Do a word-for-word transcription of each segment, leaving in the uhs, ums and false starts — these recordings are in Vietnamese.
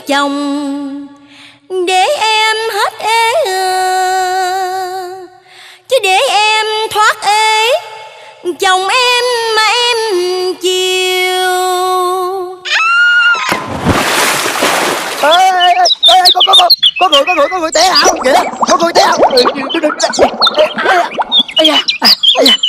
chồng để em hết ế, chứ để em thoát ế chồng em mà em chiều. Ê, ê, ê, ê, có, có, có, có người, có người, có người té ảo kìa, có người té ảo. Ây da, ây da,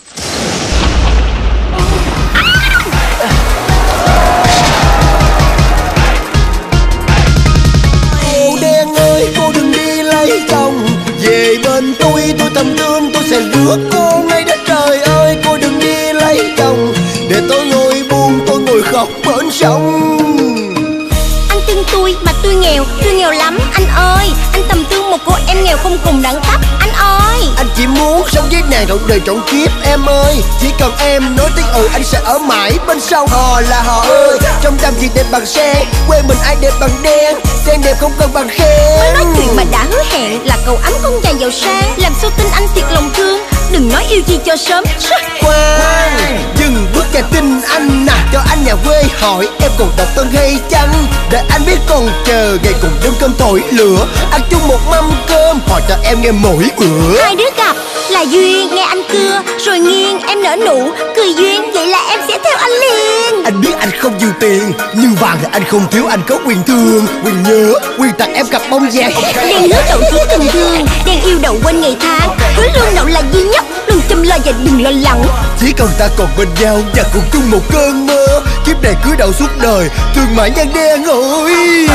cô đen ơi, cô đừng đi lấy chồng, về bên tôi, tôi thầm thương, tôi sẽ rước cô ngay đất trời ơi. Cô đừng đi lấy chồng, để tôi ngồi buồn, tôi ngồi khóc bên sông. Anh thương tôi mà tôi nghèo, tôi nghèo lắm anh ơi. Anh thầm thương một cô em nghèo không cùng đẳng cấp anh ơi. Anh chỉ muốn sống với nàng trọn đời trọn kiếp em ơi. Chỉ cần em nói tiếng ừ anh sẽ ở mãi bên sau. Hò là hò ơi, trong trăm gì đẹp bằng sen, quê mình ai đẹp bằng đen, sen đẹp không cần bằng khen. Mới nói chuyện mà đã hứa hẹn là cậu ấm con nhà giàu sang, làm sao tin anh thiệt lòng thương. Đừng nói yêu chi cho sớm. Khoan, dừng bước và tin anh nè, cho anh nhà quê hỏi em còn độc thân hay chăng, để anh biết còn chờ ngày cùng đêm cơm thổi lửa, ăn chung một mâm cơm hỏi cho em nghe mỗi bữa. Hai đứa gặp là duyên, nghe anh cưa rồi nghiêng em nở nụ cười duyên, vậy là em sẽ theo anh liền. Anh biết anh không dư tiền, nhưng vàng thì anh không thiếu, anh có quyền thương, quyền nhớ, quyền tặng em cặp bông vàng. Đèn hứa đậu thiếu tình thương, đèn yêu đậu quên ngày tháng, hứa luôn đậu là duy nhất, đừng chăm lo và đừng lo lắng. Chỉ cần ta còn bên nhau và cùng chung một cơn mơ, kiếp này cứ đậu suốt đời, thương mãi nhan đen ơi.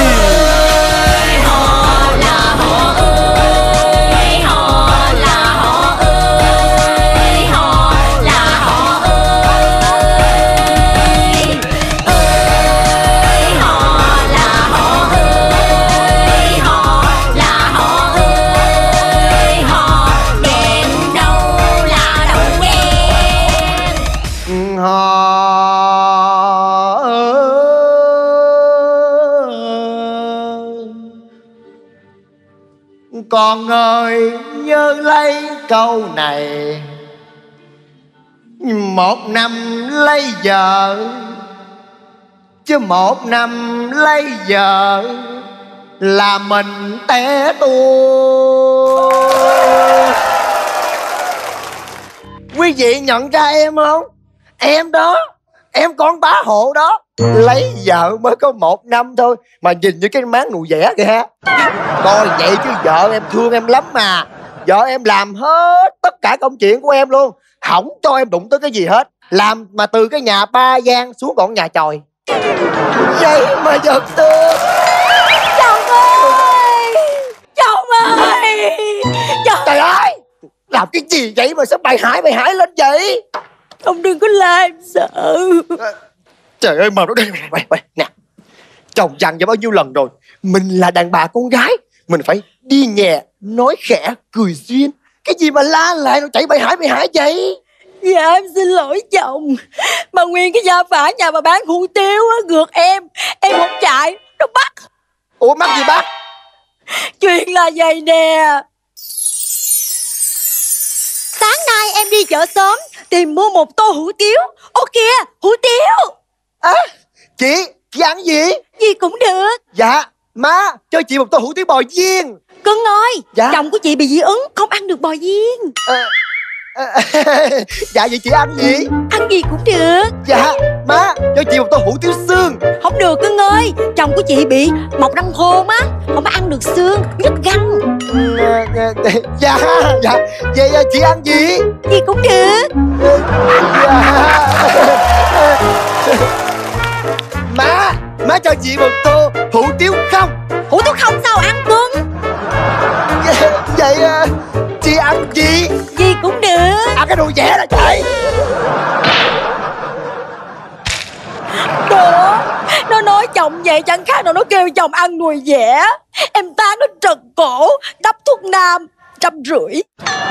Họ là họ ơi, họ là họ ơi, họ là họ ơi, ơi họ là họ ơi, họ là họ ơi, họ đèn đâu là đậu đen. Họ con ơi nhớ lấy câu này, một năm lấy vợ chứ một năm lấy vợ là mình té tua. Quý vị nhận ra em không? Em đó, em con bá hộ đó, lấy vợ mới có một năm thôi mà nhìn như cái máng nụ vẽ kìa ha. Coi vậy chứ vợ em thương em lắm mà. Vợ em làm hết tất cả công chuyện của em luôn, không cho em đụng tới cái gì hết. Làm mà từ cái nhà ba gian xuống còn nhà chòi. Vậy mà giật thương. Chồng ơi, chồng ơi, chồng. Trời ơi, làm cái gì vậy mà sao bày hải bày hải lên vậy? Ông đừng có la em sợ. À, trời ơi, mà nó đây mày mày nè, chồng dặn cho bao nhiêu lần rồi, mình là đàn bà con gái, mình phải đi nhẹ nói khẽ cười duyên. Cái gì mà la lại nó chạy bày hải bày hải vậy? Dạ em xin lỗi chồng, mà nguyên cái gia phả nhà mà bán hủ tiếu á gượt em, em không chạy nó bắt. Ủa mắc gì bắt? Chuyện là vậy nè, sáng nay em đi chợ sớm tìm mua một tô hủ tiếu. Ô kìa, hủ tiếu. À, chị, chị ăn gì? Gì cũng được. Dạ, má, cho chị một tô hủ tiếu bò viên. Cưng ơi, dạ? Chồng của chị bị dị ứng, không ăn được bò viên. À, à, dạ vậy chị ăn gì? Ăn gì cũng được. Dạ, má, cho chị một tô hủ tiếu xương. Không được cưng ơi, chồng của chị bị mọc răng khôn á, không có ăn được xương, nhức răng. Dạ, dạ, vậy chị ăn gì? Gì cũng được. Dạ. Má, má cho chị một tô hủ tiếu không. Hủ tiếu không sao ăn cưng. Vậy chị ăn gì? Gì cũng được. Ăn cái đồ vẽ đó trời. Đó, nó nói chồng vậy chẳng khác nào nó kêu chồng ăn nồi vẽ. Em ta nó trật cổ, đắp thuốc nam trăm rưỡi.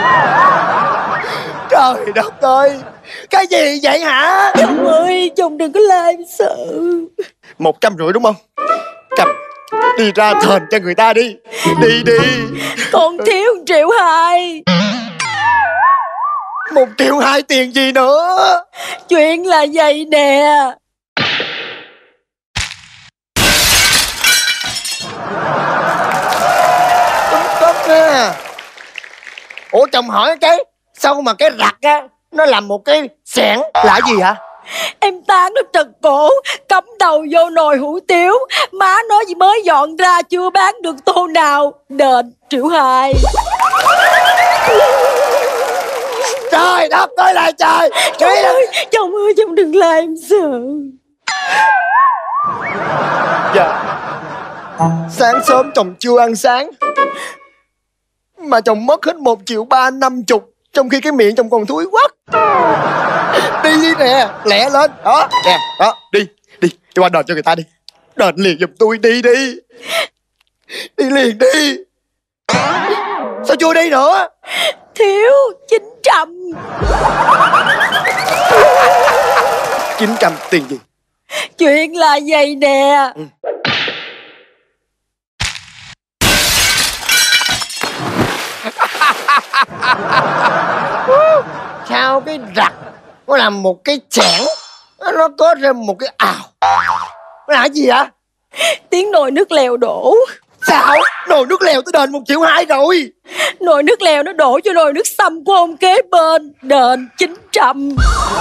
Trời đất ơi, cái gì vậy hả? Chồng ơi, chồng đừng có la em sợ. Một trăm rưỡi đúng không? Cầm, đi ra thền cho người ta đi. Đi đi. Còn thiếu một triệu hai. Một triệu hai tiền gì nữa? Chuyện là vậy nè, Tính cất ha. Ủa chồng hỏi cái sao mà cái rặt á nó làm một cái xẻng là gì hả? Em tán nó trật cổ, cắm đầu vô nồi hủ tiếu. Má nói gì mới dọn ra chưa bán được tô nào, đền triệu hai. Trời đất ơi là trời. Chồng ơi, chồng ơi, chồng đừng làm em sợ. Dạ. Sáng sớm chồng chưa ăn sáng mà chồng mất hết một triệu ba năm chục, trong khi cái miệng chồng còn thúi quắc. Đi đi nè, lẹ lên. Đó, nè, đó, đi, đi, đi qua đền cho người ta đi. Đền liền giùm tôi, đi đi. Đi liền đi. Sao chưa đi nữa? Thiếu chín trăm. Chín trăm tiền gì? Chuyện là vậy nè. Ừ. Sao cái rặt nó làm một cái chẻn, nó có ra một cái ào. Nó là cái gì hả? Tiếng nồi nước lèo đổ. Sao? Nồi nước lèo tới đền một triệu hai rồi. Nồi nước lèo nó đổ cho nồi nước sâm của ông kế bên, đền chín trăm.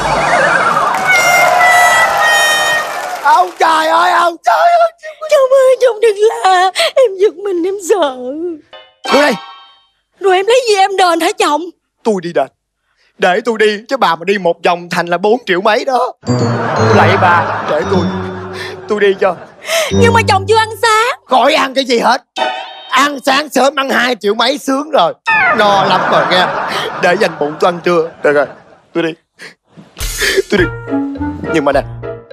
Ông trời ơi, ông trời ơi. Chồng ơi, chồng đừng la. Em giật mình, em sợ. Đưa đây. Rồi em lấy gì em đền hả chồng? Tôi đi đền. Để tôi đi, chứ bà mà đi một vòng thành là bốn triệu mấy đó. Lạy bà, để tôi. Tôi đi cho. Nhưng mà chồng chưa ăn sáng. Khỏi ăn cái gì hết. Ăn sáng sớm ăn hai triệu mấy sướng rồi. No lắm rồi nghe. Để dành bụng tôi ăn trưa. Được rồi, tôi đi. Tôi đi. Nhưng mà nè,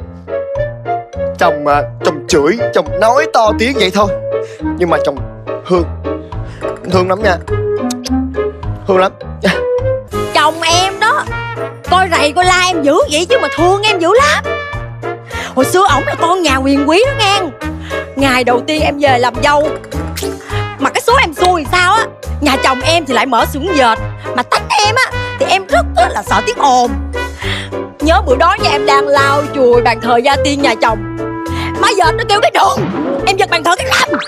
chồng mà chồng chửi, chồng nói to tiếng vậy thôi, nhưng mà chồng thương, thương lắm nha. Thương lắm. Chồng em đó, coi rầy coi la em dữ vậy chứ mà thương em dữ lắm. Hồi xưa ổng là con nhà quyền quý đó nghe. Ngày đầu tiên em về làm dâu, mà cái số em xui sao á, nhà chồng em thì lại mở xưởng dệt, mà tánh em á thì em rất là sợ tiếng ồn. Nhớ bữa đó nha, em đang lau chùi bàn thờ gia tiên nhà chồng, má dệt nó kêu cái đường, em giật bàn thờ cái rầm.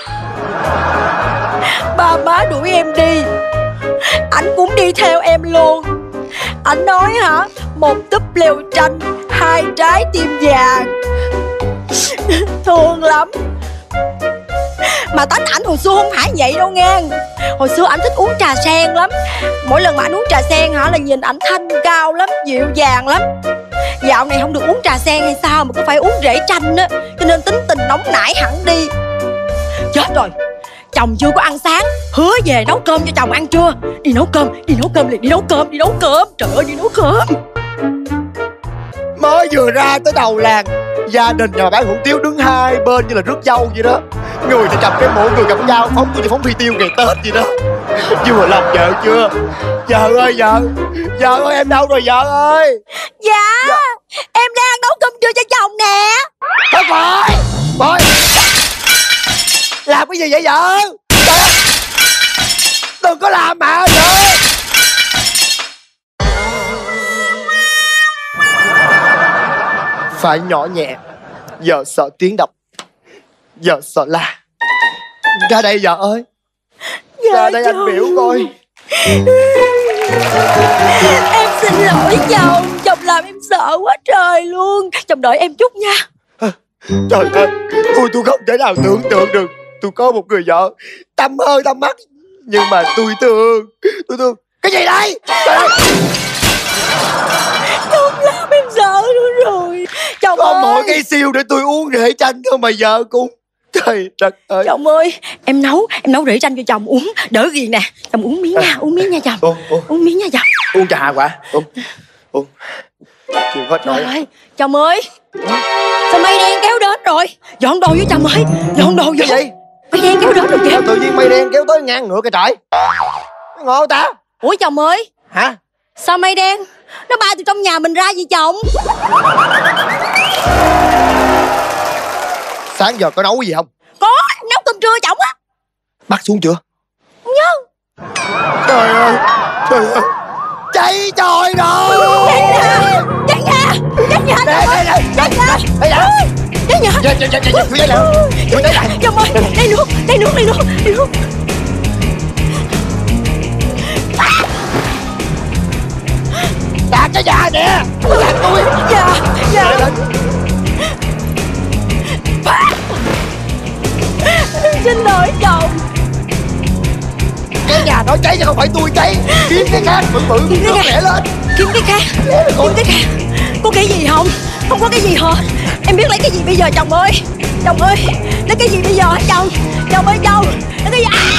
Ba má đuổi em đi, ảnh cũng đi theo em luôn. Ảnh nói hả, một túp leo tranh, hai trái tim vàng. Thương lắm. Mà tánh ảnh hồi xưa không phải vậy đâu nghe. Hồi xưa ảnh thích uống trà sen lắm. Mỗi lần mà ảnh uống trà sen hả là nhìn ảnh thanh cao lắm, dịu dàng lắm. Dạo này không được uống trà sen hay sao mà cứ phải uống rễ chanh á, cho nên tính tình nóng nảy hẳn đi. Chết rồi, chồng chưa có ăn sáng, hứa về nấu cơm cho chồng ăn trưa. Đi nấu cơm, đi nấu cơm liền, đi nấu cơm, đi nấu cơm. Trời ơi, đi nấu cơm. Mới vừa ra tới đầu làng, gia đình nhà bán hủ tiếu đứng hai bên như là rước dâu vậy đó. Người thì cầm cái mũ, người cầm dao, phóng tôi thì phóng phi tiêu ngày Tết gì đó. Vừa lòng vợ chưa? Vợ ơi vợ, vợ ơi em đâu rồi vợ ơi? Dạ, dạ. Em đang nấu cơm trưa cho chồng nè. Thôi khỏi, thôi. Làm cái gì vậy vợ? Trời ơi, đừng có làm mà vợ. Phải nhỏ nhẹ, giờ sợ tiếng đập, giờ sợ la. Ra đây vợ ơi. Dạ, ra đây chồng. Anh biểu coi. Em xin lỗi chồng, chồng làm em sợ quá trời luôn. Chồng đợi em chút nha. Trời ơi, tôi tôi không thể nào tưởng tượng được tôi có một người vợ tâm hơi tâm mắt, nhưng mà tôi thương, tôi thương. Cái gì đây? Trời ơi. Chồng làm em sợ nữa rồi. Chồng có ơi, mỗi cây siêu để tôi uống rễ chanh thôi mà vợ cũng. Trời đất ơi. Chồng ơi, em nấu em nấu rễ chanh cho chồng uống đỡ ghiền nè. Chồng uống miếng nha, uống miếng nha chồng. Uống, uống. Uống miếng nha chồng. Uống trà quả. Uống. Uống. Chịu hết Trời nổi. ơi, chồng ơi. Sao mây đen kéo đến rồi? Dọn đồ với chồng ơi. Dọn đồ vô. Cái gì? Mây đen kéo đến rồi kìa. Tự nhiên mây đen kéo tới ngang ngựa kìa trời. Ngộ ta. Ủa chồng ơi. Hả? Sao mây đen nó bay từ trong nhà mình ra vậy chồng? Sáng giờ có nấu gì không? Có, em nấu cơm trưa chồng á. Bắt xuống chưa? Không nhớ. Trời ơi, trời ơi. Cháy trời rồi. Cháy nhà, cháy nhà, cháy nhà. Đây, đây, đây, cháy nhà, đây, đây. cháy nhà. Chết, chạy chạy chạy chạy chạy nào chạy lại. Chồng ơi, đây nước, đây nước, đây nước, đây nước. Đã cái nhà nè, nhà tôi. Dạ, dạ. Xin lỗi chồng. Cái nhà nó cháy chứ không phải tôi cháy. Kiếm cái khác bự bự nó khỏe lên. Kiếm cái khác, kiếm cái khác. Có cái gì không? Không có cái gì hả? Em biết lấy cái gì bây giờ chồng ơi? Chồng ơi, lấy cái gì bây giờ hả chồng? Chồng ơi chồng, lấy cái gì? À!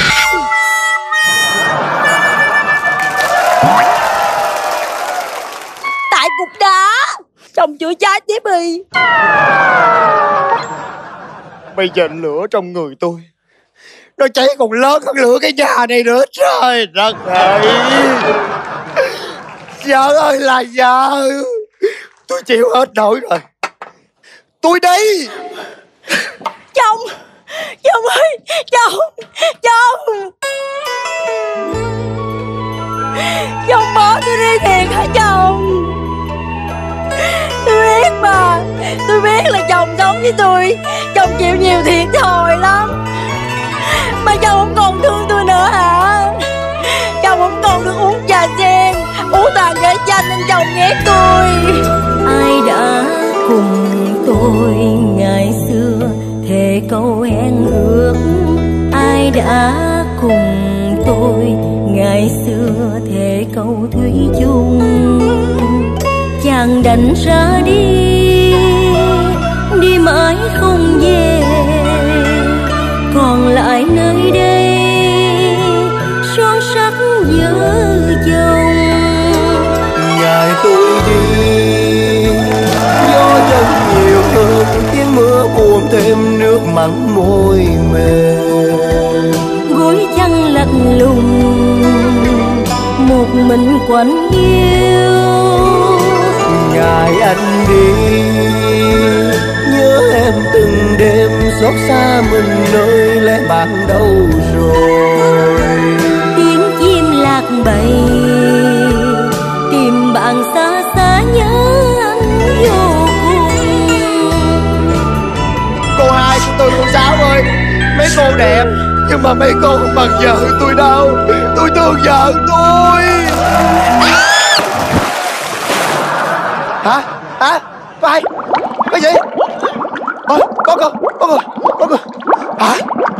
Tại cục đá. Chồng chữa cháy tiếp đi. Bây giờ lửa trong người tôi nó cháy còn lớn hơn lửa cái nhà này nữa. Trời đất ơi, vợ ơi là vợ. Tôi chịu hết nổi rồi. Tôi đi. Chồng, chồng ơi, chồng, chồng. Chồng bỏ tôi đi thiệt hả chồng? Tôi biết mà, tôi biết là chồng sống với tôi, chồng chịu nhiều thiệt thòi lắm. Mà chồng không còn thương tôi nữa hả? Chồng không còn được uống trà sen, uống toàn gái chanh nên chồng ghét tôi. Ai đã cùng tôi ngày xưa thề câu hẹn ước, ai đã cùng tôi ngày xưa thề câu thủy chung. Chàng đành ra đi, đi mãi không về, còn lại nơi đây son sắc vợ chồng. Ngày tôi đi, gió dâng nhiều hơn, tiếng mưa buồn thêm nước mặn môi mềm. Gối chăn lạnh lùng, một mình quạnh yêu. Ngày anh đi, nhớ em từng đêm, xót xa mình nơi lẽ bạn đâu rồi. Tiếng chim lạc bầy, tìm bạn xa xa nhớ anh vô cùng. Cô hai của tôi, cô Sáu ơi, mấy cô đẹp nhưng mà mấy cô không bằng vợ tôi đâu. Tôi thương vợ tôi. Hả? Hả? Có ai? Cái gì? Ôi, có cơ, có cơ, có cơ. Hả?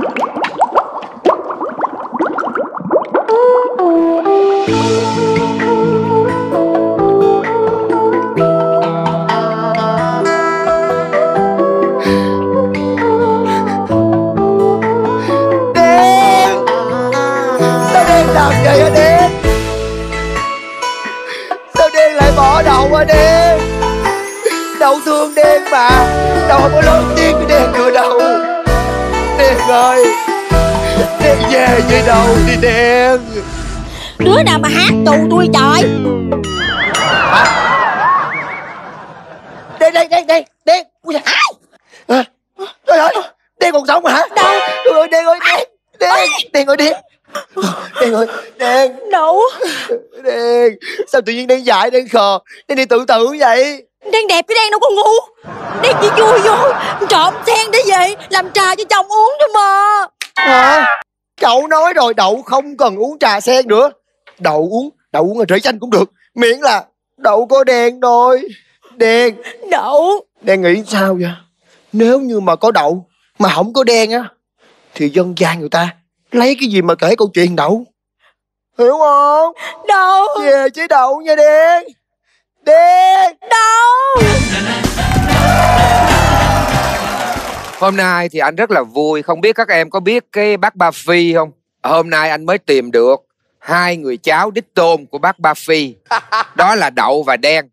Đen! Sao Đen làm vậy hả Đen? Sao Đen lại bỏ Đậu hả Đen? Đậu thương Đen mà. Đậu không có lớn tiếng với Đen nữa đâu. Đen ơi, Đen về với Đậu đi Đen. Đứa nào mà hát tù tôi trời. Hả? Đen, Đen, Đen, Đen, Đen. Ui da. À, trời ơi, Đen còn sống mà hả? Đâu? Trời ơi, Đen ơi, Đen, Đen, Đen ơi, Đen. Đen ơi, Đen. Đậu. Đen, sao tự nhiên Đen dại, Đen khờ, Đen đi tự tử vậy? Đen đẹp cái Đen đâu có ngu. Đen chỉ chui vô trộm sen để về làm trà cho chồng uống thôi mà. Hả? Cậu nói rồi, Đậu không cần uống trà sen nữa. Đậu uống, Đậu uống ở rễ chanh cũng được, miễn là Đậu có Đen thôi. Đen, Đậu. Đen nghĩ sao vậy? Nếu như mà có Đậu mà không có Đen á, thì dân gian người ta lấy cái gì mà kể câu chuyện Đậu? Hiểu không? Đậu. Về chế Đậu nha Đen. Đen. Đậu. Hôm nay thì anh rất là vui. Không biết các em có biết cái bác Ba Phi không? Hôm nay anh mới tìm được hai người cháu đích tôn của bác Ba Phi. Đó là Đậu và Đen.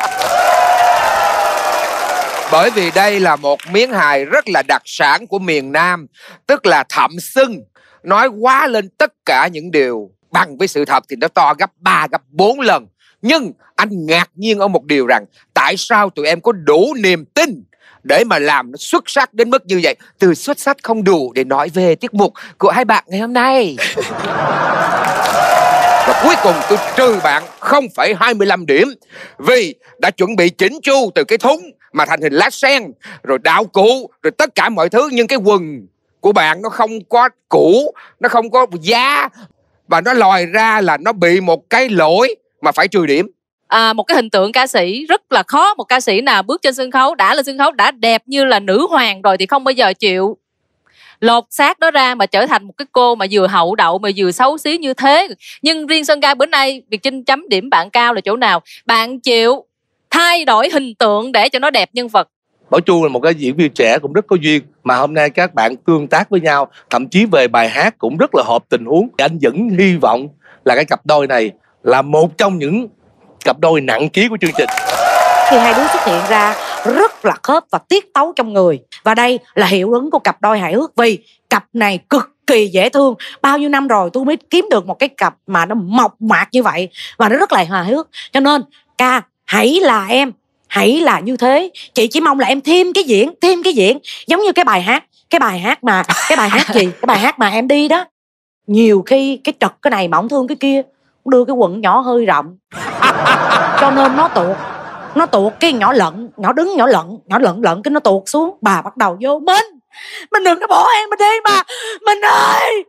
Bởi vì đây là một miếng hài rất là đặc sản của miền Nam, tức là thậm xưng, nói quá lên tất cả những điều bằng với sự thật thì nó to gấp ba, gấp bốn lần. Nhưng anh ngạc nhiên ở một điều rằng tại sao tụi em có đủ niềm tin để mà làm nó xuất sắc đến mức như vậy. Từ xuất sắc không đủ để nói về tiết mục của hai bạn ngày hôm nay. Và cuối cùng tôi trừ bạn không phẩy hai mươi lăm điểm vì đã chuẩn bị chỉnh chu từ cái thúng mà thành hình lá sen, rồi đạo cụ, rồi tất cả mọi thứ, nhưng cái quần của bạn nó không có cũ, nó không có da, và nó lòi ra là nó bị một cái lỗi mà phải trừ điểm. À, một cái hình tượng ca sĩ rất là khó. Một ca sĩ nào bước trên sân khấu, đã lên sân khấu đã đẹp như là nữ hoàng rồi thì không bao giờ chịu lột xác đó ra mà trở thành một cái cô mà vừa hậu đậu mà vừa xấu xí như thế. Nhưng riêng Sơn Ca bữa nay, Việt Trinh chấm điểm bạn cao là chỗ nào? Bạn chịu thay đổi hình tượng để cho nó đẹp nhân vật. Bảo Chu là một cái diễn viên trẻ cũng rất có duyên, mà hôm nay các bạn tương tác với nhau, thậm chí về bài hát cũng rất là hợp tình huống. Anh vẫn hy vọng là cái cặp đôi này là một trong những cặp đôi nặng ký của chương trình. Khi hai đứa xuất hiện ra rất là khớp và tiết tấu trong người. Và đây là hiệu ứng của cặp đôi hài hước, vì cặp này cực kỳ dễ thương. Bao nhiêu năm rồi tôi mới kiếm được một cái cặp mà nó mộc mạc như vậy và nó rất là hài hước. Cho nên Ca, hãy là em, hãy là như thế. Chị chỉ mong là em thêm cái diễn, thêm cái diễn giống như cái bài hát, cái bài hát mà cái bài hát gì, cái bài hát mà em đi đó. Nhiều khi cái trật cái này mà ổng thương cái kia, đưa cái quần nhỏ hơi rộng, cho nên nó tuột, nó tuột cái nhỏ lận, nhỏ đứng nhỏ lận, nhỏ lận lận cái nó tuột xuống. Bà bắt đầu vô Minh, mình đừng có bỏ em mình đi mà, mình ơi.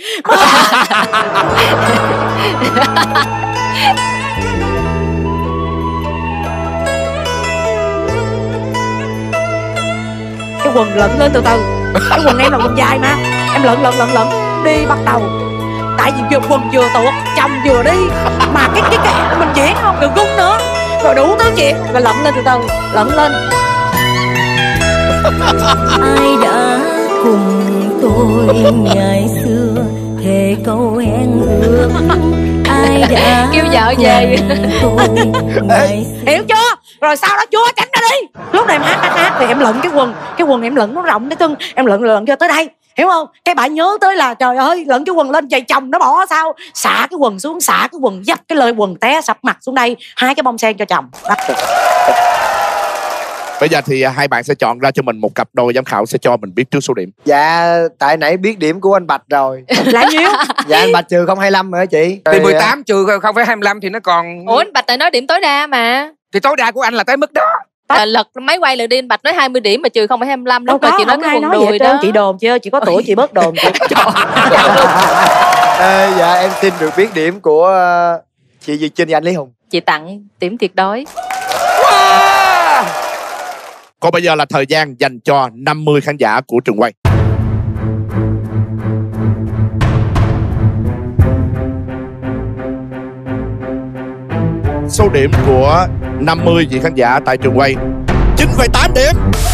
Cái quần lận lên từ từ, cái quần em là quần dài mà, em lận lận lận lận đi bắt đầu. Tại vì vừa quần vừa tuột, chồng vừa đi mà cái cái cái mình diễn không được gung nữa, rồi đủ thứ chuyện, rồi lận lên từ từ, lận lên. Ai đã cùng tôi ngày xưa thề câu hẹn ước, ai đã kêu vợ về tôi ngày xưa. Hiểu chưa? Rồi sau đó chúa tránh ra đi. Lúc này em hát hát hát thì em lận cái quần, cái quần em lận nó rộng cái tưng, em lận lận cho tới đây, hiểu không? Cái bà nhớ tới là trời ơi lận cái quần lên vậy chồng nó bỏ sao, xả cái quần xuống, xả cái quần dấp cái lời quần té sập mặt xuống đây, hai cái bông sen cho chồng bắt được. Bây giờ thì hai bạn sẽ chọn ra cho mình một cặp đôi, giám khảo sẽ cho mình biết trước số điểm. Dạ, tại nãy biết điểm của anh Bạch rồi. Là nhiêu? Dạ anh Bạch trừ không hai lăm rồi chị. Thì mười tám trừ không phẩy hai mươi lăm thì nó còn... Ủa anh Bạch lại nói điểm tối đa mà. Thì tối đa của anh là tới mức đó. À, lật máy quay lại đi, anh Bạch nói hai mươi điểm mà trừ không phẩy hai mươi lăm. Lúc đâu mà có, chị nói không cái ai quần nói đùi vậy đó. chị đồn chưa, chị có tuổi chị bớt đồn chị. À, dạ em xin được biết điểm của uh, chị Việt Trinh và anh Lý Hùng. Chị tặng điểm tuyệt đối. Wow. Còn bây giờ là thời gian dành cho năm mươi khán giả của trường quay. Số điểm của năm mươi vị khán giả tại trường quay chín phẩy tám điểm.